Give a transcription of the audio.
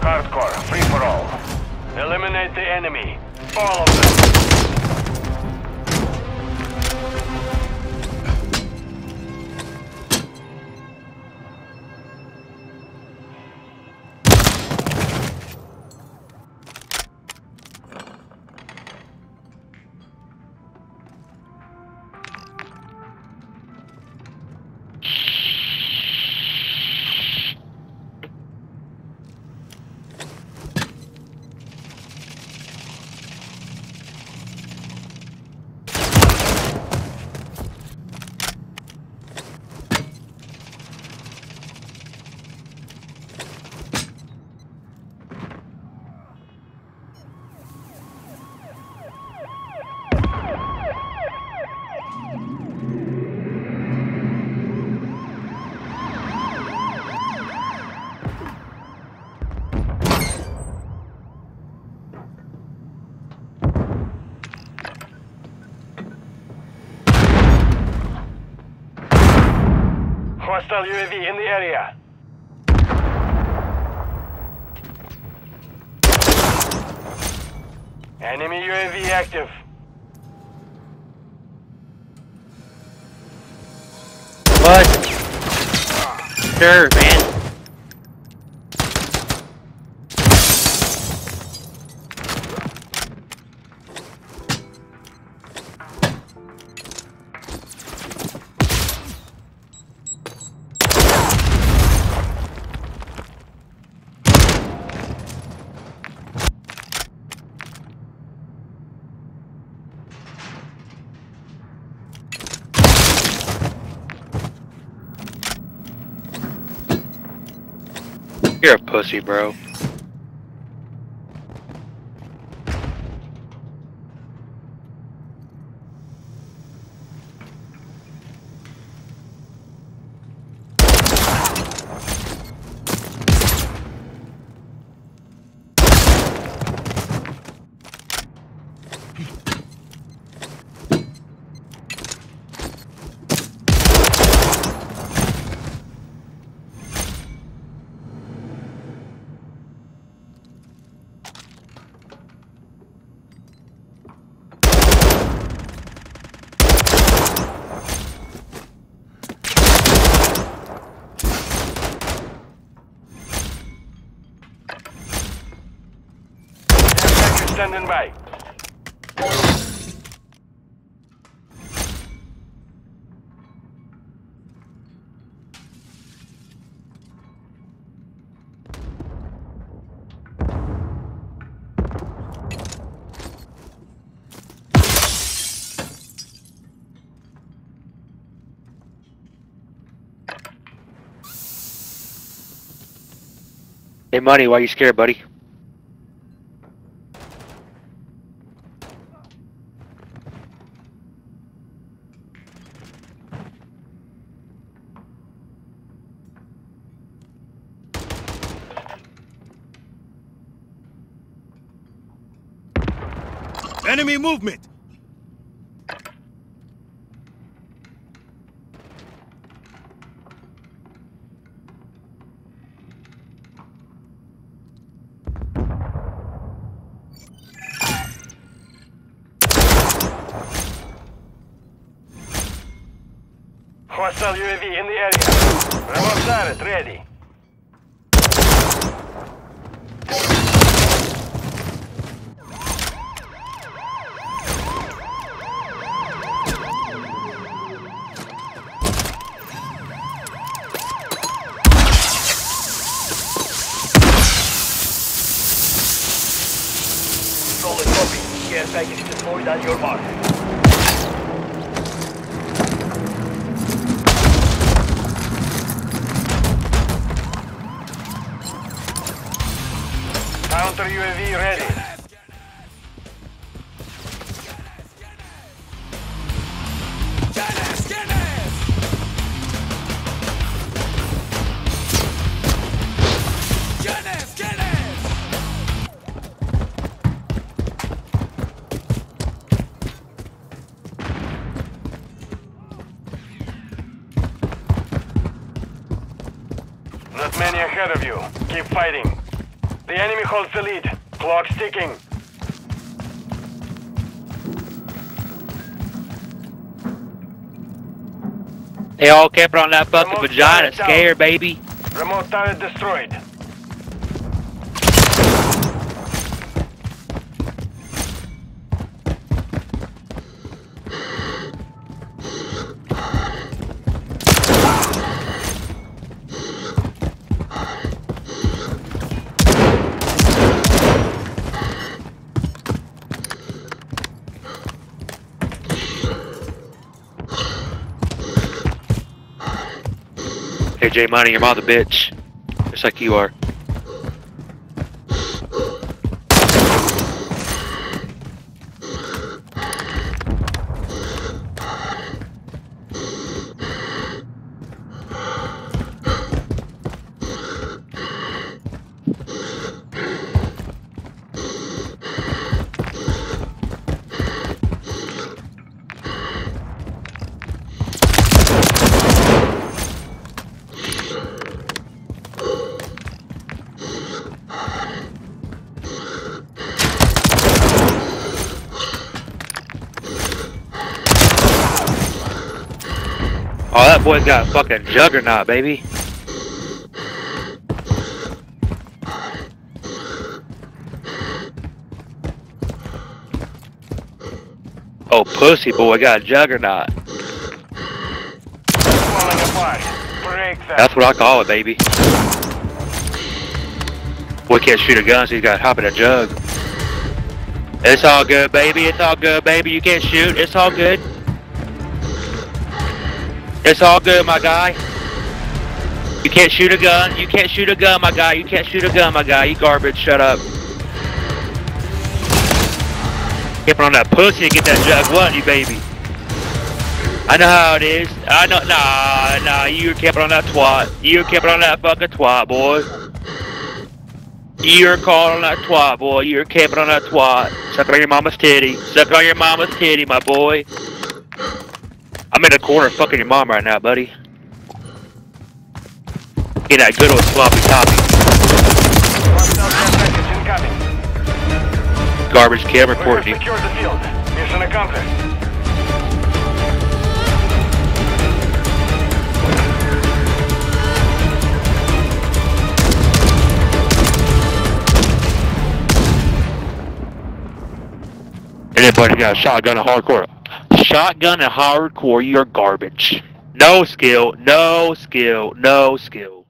Hardcore, free for all. Eliminate the enemy. All of them. Hostile UAV in the area. Enemy UAV active. What? Sure, man. You're a pussy, bro. Standing by. Hey, Money, why you scared, buddy? Enemy movement! Hostile UAV in the area. Remote turret ready. Solid copy. Care package deployed on your mark. Counter UAV ready. Not many ahead of you. Keep fighting. The enemy holds the lead. Clock's ticking. They all camping on that fucking Remote vagina turret down. scare, baby. Remote turret destroyed. Hey, J Money, your mother bitch. Just like you are. Oh, that boy's got a fucking juggernaut, baby. Oh, pussy boy got a juggernaut. Falling apart. Break that. That's what I call it, baby. Boy can't shoot a gun, so he's got to hop in a jug. It's all good, baby. It's all good, baby. You can't shoot. It's all good. It's all good, my guy. You can't shoot a gun. You can't shoot a gun, my guy. You can't shoot a gun, my guy. You garbage. Shut up. Camping on that pussy to get that jug one, you baby. I know how it is. I know. Nah. You're camping on that twat. You're camping on that fucking twat, boy. You're calling on that twat, boy. You're camping on that twat. Suck on your mama's titty. Suck on your mama's titty, my boy. I'm in the corner fucking your mom right now, buddy. Get that good old sloppy toppy. Hostile care package incoming. Garbage cam We have reporting you. secured the field. Mission accomplished. Anybody got a shotgun and hardcore? Shotgun and hardcore, you're garbage. No skill, no skill, no skill.